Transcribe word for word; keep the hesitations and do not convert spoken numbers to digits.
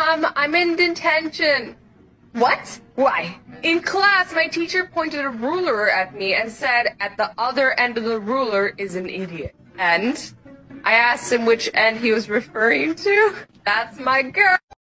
Mom, I'm in detention. What? Why? In class, my teacher pointed a ruler at me and said, at the other end of the ruler is an idiot. And I asked him which end he was referring to. That's my girl.